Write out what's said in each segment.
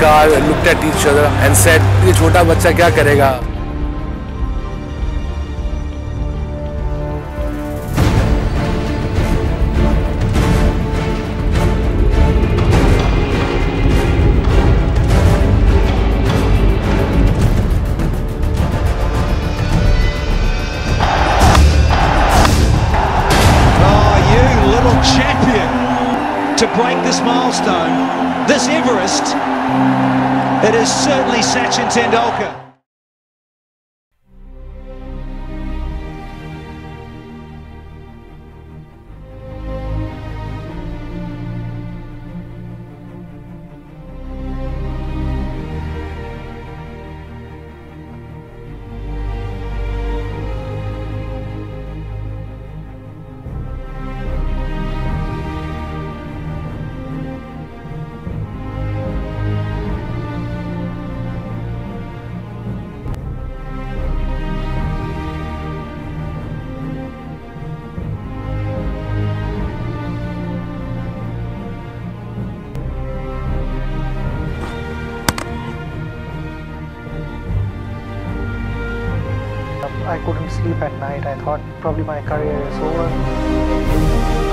car, looked at each other and said, "ये छोटा बच्चा क्या करेगा?" Champion to break this milestone, this Everest. It is certainly Sachin Tendulkar. I couldn't sleep at night. I thought probably my career is over.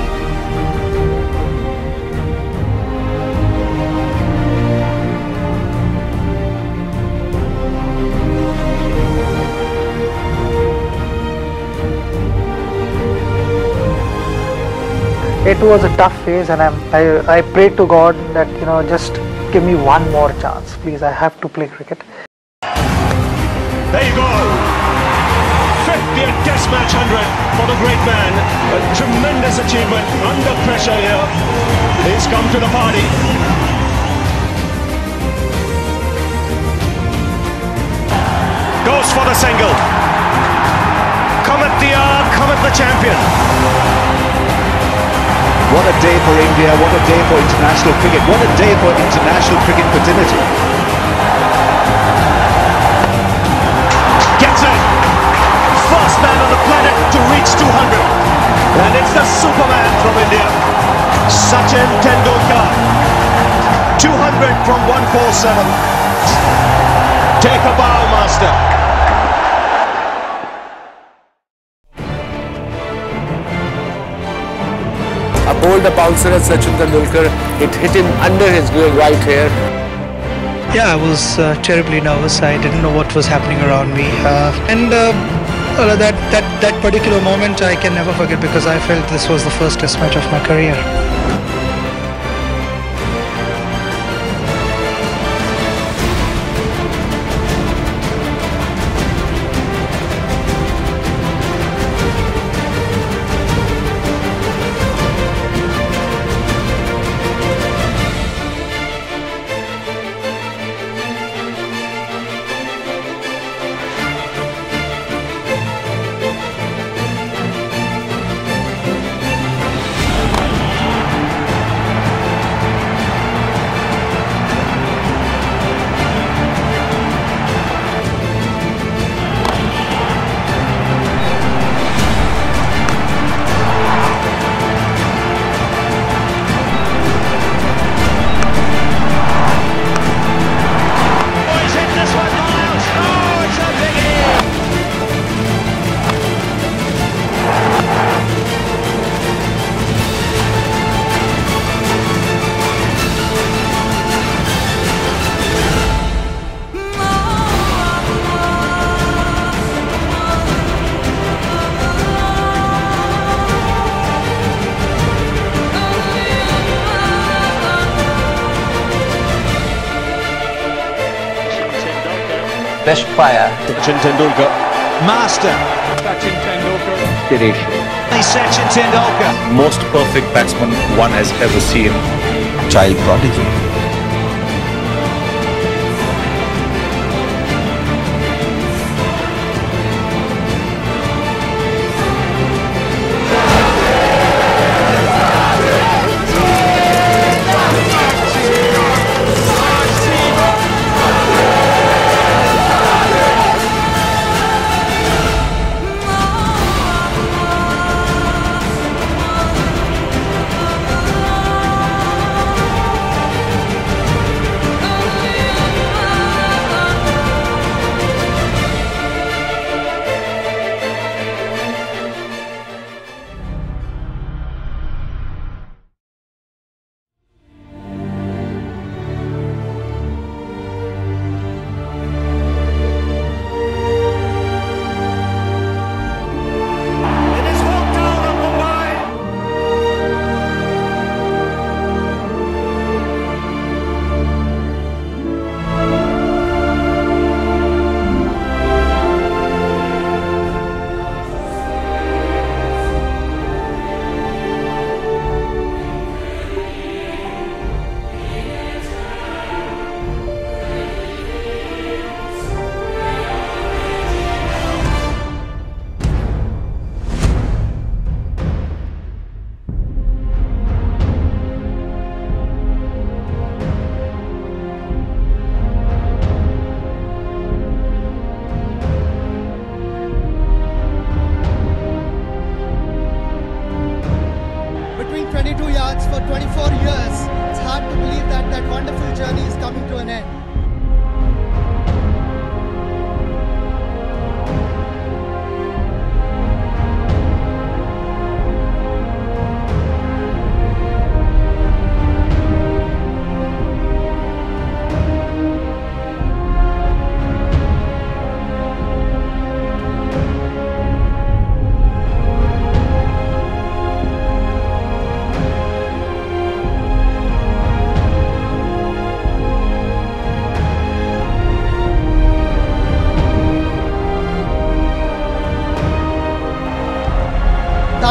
It was a tough phase, and I prayed to God that, you know, just give me one more chance, please. I have to play cricket. There you go. 50th Test match 100 for the great man. A tremendous achievement under pressure here. He's come to the party. Goes for the single. Comet the hour, Comet the champion. What a day for India, what a day for international cricket, what a day for international cricket fertility. Gets it! First man on the planet to reach 200. And it's the Superman from India, Sachin Tendulkar. 200 from 147. Take a bow, master. A bowled a bouncer at Sachin Tendulkar. It hit him under his right hair. Yeah, I was terribly nervous. I didn't know what was happening around me, that particular moment I can never forget, because I felt this was the first Test match of my career. Best player, Sachin Tendulkar. Master, Sachin Tendulkar. Dinesh. Sachin Tendulkar. Most perfect batsman one has ever seen. Child prodigy.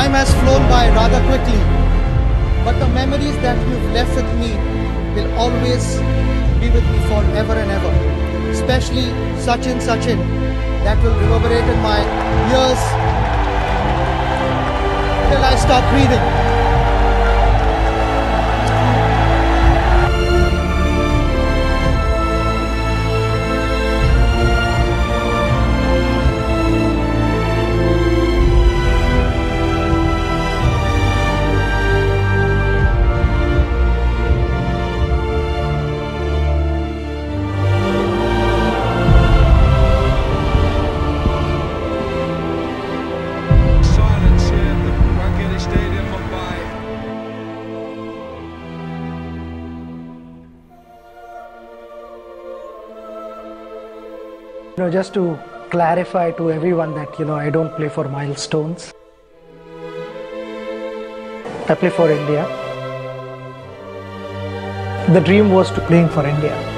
Time has flown by rather quickly, but the memories that you've left with me will always be with me forever and ever. Especially Sachin, that will reverberate in my ears till I stop breathing. Just to clarify to everyone that, I don't play for milestones. I play for India. The dream was to playing for India.